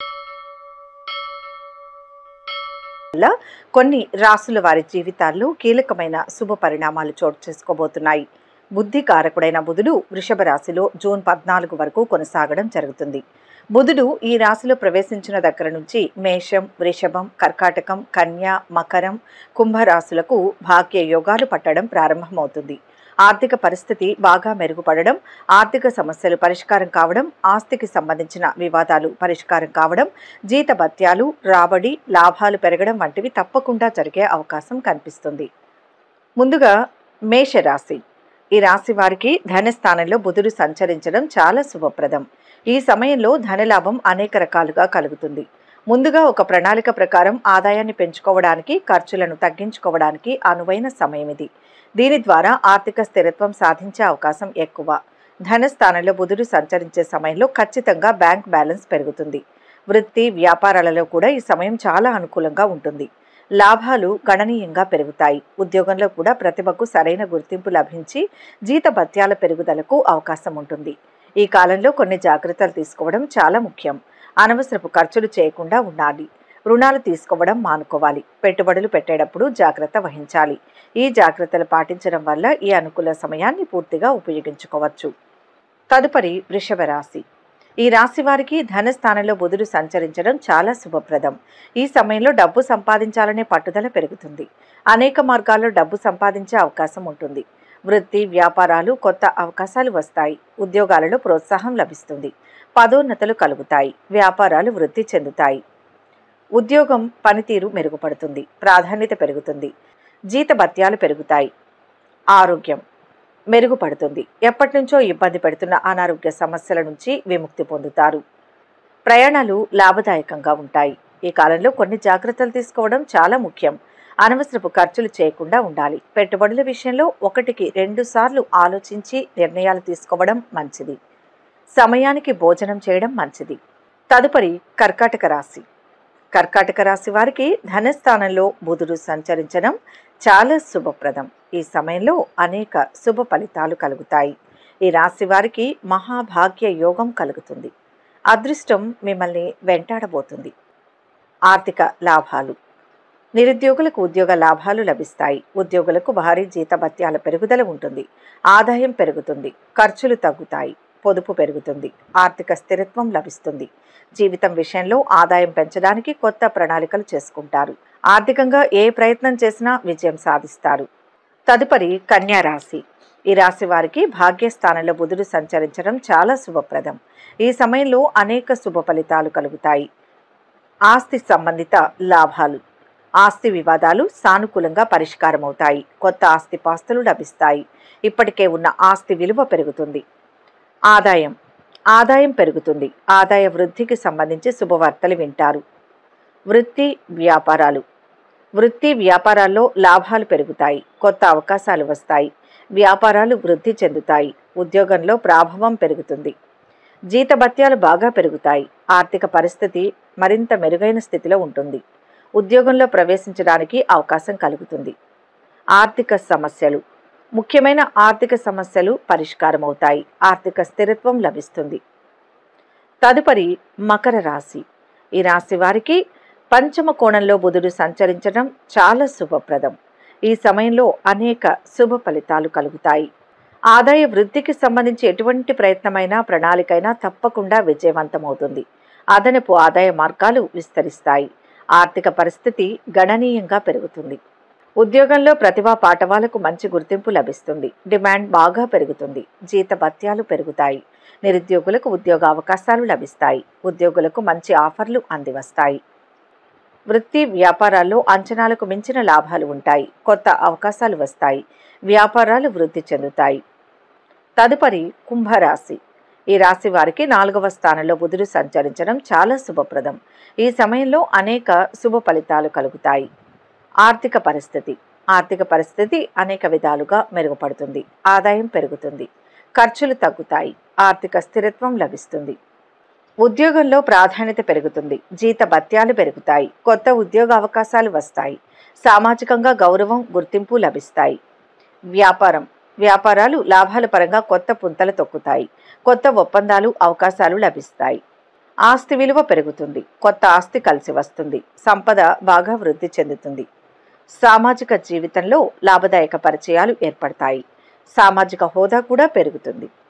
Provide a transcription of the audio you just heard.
వల్ల కొన్ని రాసుల వారి జీవితాల్లో కీలకమైన శుభ పరిణామాలు చోటు చేసుకోబోతున్నాయి. బుద్ధి కారకుడైన బుధుడు వృషభ రాశిలో జూన్ 14 వరకు కొనసాగడం జరుగుతుంది. బుధుడు ఈ రాశిలో ప్రవేశించిన దగ్గర నుంచి మేషం, వృషభం, కర్కాటకం, కన్య, మకరం, కుంభ రాశులకు భాగ్య యోగాలు పట్టడం ప్రారంభమవుతుంది. ఆర్థిక పరిస్థితి బాగా మెరుగుపడడం, ఆర్థిక సమస్యలు పరిష్కారం కావడం, ఆస్తికి సంబంధించిన వివాదాలు పరిష్కారం కావడం, జీతభత్యాలు, రాబడి, లాభాలు పెరగడం వంటివి తప్పకుండా జరిగే అవకాశం కనిపిస్తుంది. ముందుగా మేషరాశి. ఈ రాశి వారికి ధనస్థానంలో బుధుడు సంచరించడం చాలా శుభప్రదం. ఈ సమయంలో ధనలాభం అనేక రకాలుగా కలుగుతుంది. ముందుగా ఒక ప్రణాళిక ప్రకారం ఆదాయాన్ని పెంచుకోవడానికి, ఖర్చులను తగ్గించుకోవడానికి అనువైన సమయం ఇది. దీని ద్వారా ఆర్థిక స్థిరత్వం సాధించే అవకాశం ఎక్కువ. ధనస్థానంలో బుధుడు సంచరించే సమయంలో ఖచ్చితంగా బ్యాంక్ బ్యాలెన్స్ పెరుగుతుంది. వృత్తి, వ్యాపారాలలో కూడా ఈ సమయం చాలా అనుకూలంగా ఉంటుంది. లాభాలు గణనీయంగా పెరుగుతాయి. ఉద్యోగంలో కూడా ప్రతిభకు సరైన గుర్తింపు లభించి జీతభత్యాల పెరుగుదలకు అవకాశం ఉంటుంది. ఈ కాలంలో కొన్ని జాగ్రత్తలు తీసుకోవడం చాలా ముఖ్యం. అనవసరపు ఖర్చులు చేయకుండా ఉండాలి. రుణాలు తీసుకోవడం మానుకోవాలి. పెట్టుబడులు పెట్టేటప్పుడు జాగ్రత్త వహించాలి. ఈ జాగ్రత్తలు పాటించడం వల్ల ఈ అనుకూల సమయాన్ని పూర్తిగా ఉపయోగించుకోవచ్చు. తదుపరి వృషభ రాశి. ఈ రాశి వారికి ధనస్థానంలో బుధుడు సంచరించడం చాలా శుభప్రదం. ఈ సమయంలో డబ్బు సంపాదించాలనే పట్టుదల పెరుగుతుంది. అనేక మార్గాల్లో డబ్బు సంపాదించే అవకాశం ఉంటుంది. వృత్తి, వ్యాపారాలు కొత్త అవకాశాలు వస్తాయి. ఉద్యోగాలలో ప్రోత్సాహం లభిస్తుంది. పదోన్నతులు కలుగుతాయి. వ్యాపారాలు వృద్ధి చెందుతాయి. ఉద్యోగం పనితీరు మెరుగుపడుతుంది. ప్రాధాన్యత పెరుగుతుంది. జీతభత్యాలు పెరుగుతాయి. ఆరోగ్యం మెరుగుపడుతుంది. ఎప్పటి నుంచో ఇబ్బంది పెడుతున్న అనారోగ్య సమస్యల నుంచి విముక్తి పొందుతారు. ప్రయాణాలు లాభదాయకంగా ఉంటాయి. ఈ కాలంలో కొన్ని జాగ్రత్తలు తీసుకోవడం చాలా ముఖ్యం. అనవసరపు ఖర్చులు చేయకుండా ఉండాలి. పెట్టుబడుల విషయంలో 1కి 2 సార్లు ఆలోచించి నిర్ణయాలు తీసుకోవడం మంచిది. సమయానికి భోజనం చేయడం మంచిది. తదుపరి కర్కాటక రాశి. కర్కాటక రాశి వారికి ధనస్థానంలో బుధుడు సంచరించడం చాలా శుభప్రదం. ఈ సమయంలో అనేక శుభ ఫలితాలు కలుగుతాయి. ఈ రాశి వారికి మహాభాగ్య యోగం కలుగుతుంది. అదృష్టం మిమ్మల్ని వెంటాడబోతుంది. ఆర్థిక లాభాలు. నిరుద్యోగులకు ఉద్యోగ లాభాలు లభిస్తాయి. ఉద్యోగులకు భారీ జీతభత్యాల పెరుగుదల ఉంటుంది. ఆదాయం పెరుగుతుంది. ఖర్చులు తగ్గుతాయి. పొదుపు పెరుగుతుంది. ఆర్థిక స్థిరత్వం లభిస్తుంది. జీవితం విషయంలో ఆదాయం పెంచడానికి కొత్త ప్రణాళికలు చేసుకుంటారు. ఆర్థికంగా ఏ ప్రయత్నం చేసినా విజయం సాధిస్తారు. తదుపరి కన్యా రాశి. ఈ రాశి వారికి భాగ్యస్థానంలో బుధుడు సంచరించడం చాలా శుభప్రదం. ఈ సమయంలో అనేక శుభ ఫలితాలు కలుగుతాయి. ఆస్తి సంబంధిత లాభాలు. ఆస్తి వివాదాలు సానుకూలంగా పరిష్కారమవుతాయి. కొత్త ఆస్తిపాస్తులు లభిస్తాయి. ఇప్పటికే ఉన్న ఆస్తి విలువ పెరుగుతుంది. ఆదాయం పెరుగుతుంది. ఆదాయ వృద్ధికి సంబంధించి శుభవార్తలు వింటారు. వృత్తి వ్యాపారాల్లో లాభాలు పెరుగుతాయి. కొత్త అవకాశాలు వస్తాయి. వ్యాపారాలు వృద్ధి చెందుతాయి. ఉద్యోగంలో ప్రాభవం పెరుగుతుంది. జీతభత్యాలు బాగా పెరుగుతాయి. ఆర్థిక పరిస్థితి మరింత మెరుగైన స్థితిలో ఉంటుంది. ఉద్యోగంలో ప్రవేశించడానికి అవకాశం కలుగుతుంది. ఆర్థిక సమస్యలు. ముఖ్యమైన ఆర్థిక సమస్యలు పరిష్కారమవుతాయి. ఆర్థిక స్థిరత్వం లభిస్తుంది. తదుపరి మకర రాశి. ఈ రాశి వారికి పంచమ కోణంలో బుధుడు సంచరించడం చాలా శుభప్రదం. ఈ సమయంలో అనేక శుభ ఫలితాలు కలుగుతాయి. ఆదాయ వృద్ధికి సంబంధించి ఎటువంటి ప్రయత్నమైనా ప్రణాళికైనా తప్పకుండా విజయవంతమవుతుంది. అదనపు ఆదాయ మార్గాలు విస్తరిస్తాయి. ఆర్థిక పరిస్థితి గణనీయంగా పెరుగుతుంది. ఉద్యోగంలో ప్రతిభా పాఠవాలకు మంచి గుర్తింపు లభిస్తుంది. డిమాండ్ బాగా పెరుగుతుంది. జీతభత్యాలు పెరుగుతాయి. నిరుద్యోగులకు ఉద్యోగ అవకాశాలు లభిస్తాయి. ఉద్యోగులకు మంచి ఆఫర్లు అందివస్తాయి. వృత్తి వ్యాపారాల్లో అంచనాలకు మించిన లాభాలు ఉంటాయి. కొత్త అవకాశాలు వస్తాయి. వ్యాపారాలు వృద్ధి చెందుతాయి. తదుపరి కుంభరాశి. ఈ రాశి వారికి 4వ స్థానంలో బుధుడు సంచరించడం చాలా శుభప్రదం. ఈ సమయంలో అనేక శుభ ఫలితాలు కలుగుతాయి. ఆర్థిక పరిస్థితి అనేక విధాలుగా మెరుగుపడుతుంది. ఆదాయం పెరుగుతుంది. ఖర్చులు తగ్గుతాయి. ఆర్థిక స్థిరత్వం లభిస్తుంది. ఉద్యోగంలో ప్రాధాన్యత పెరుగుతుంది. జీతభత్యాలు పెరుగుతాయి. కొత్త ఉద్యోగ అవకాశాలు వస్తాయి. సామాజికంగా గౌరవం, గుర్తింపు లభిస్తాయి. వ్యాపారాలు లాభాల పరంగా కొత్త పుంతలు తొక్కుతాయి. కొత్త ఒప్పందాలు, అవకాశాలు లభిస్తాయి. ఆస్తి విలువ పెరుగుతుంది. కొత్త ఆస్తి కలిసి వస్తుంది. సంపద బాగా వృద్ధి చెందుతుంది. సామాజిక జీవితంలో లాభదాయక పరిచయాలు ఏర్పడతాయి. సామాజిక హోదా కూడా పెరుగుతుంది.